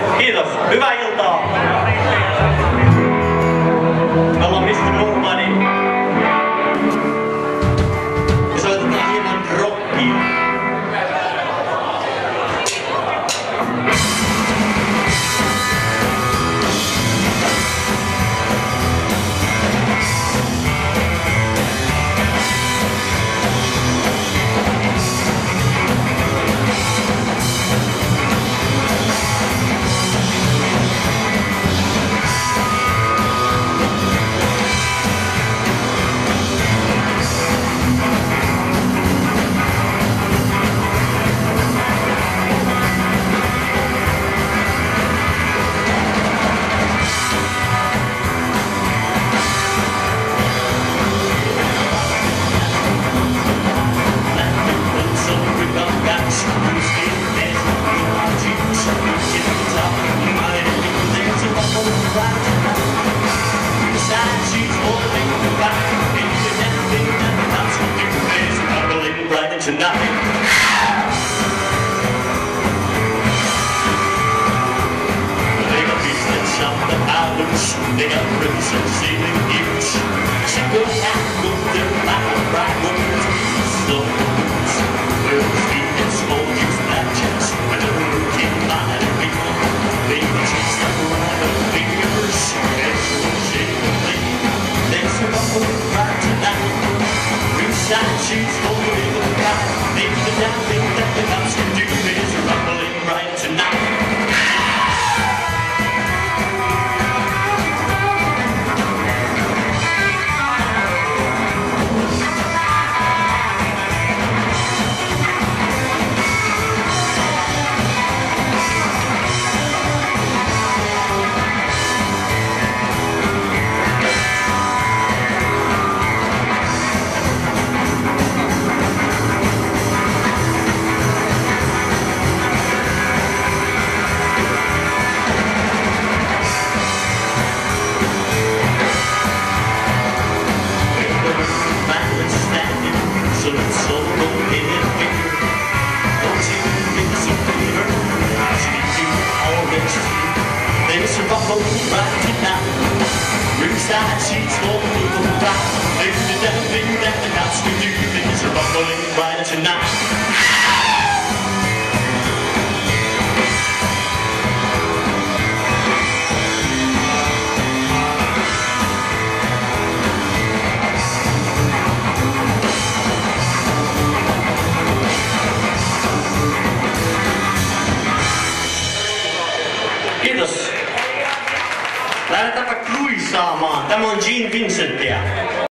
Kiitos. Hyvää iltaa. Me ollaan Mr. Nobody. Ja soitetaan hieman rockia. They got rings and ceiling huge. She goes out with their black and bright women's stones. Girls feet and small use black jets. And the working line and people. Baby chase them around her fingers. And she'll shake the blade. There's a couple right tonight. Ringside she's holding the guy. Maybe the damn thing that the cops can do is rumbling right tonight. Ringside sheets holding the back. Maybe the damn thing that the cops can do is rumbling right tonight. Kiitos. Lähdetäänpä kruisaamaan. Tämä on Jean Vincentia.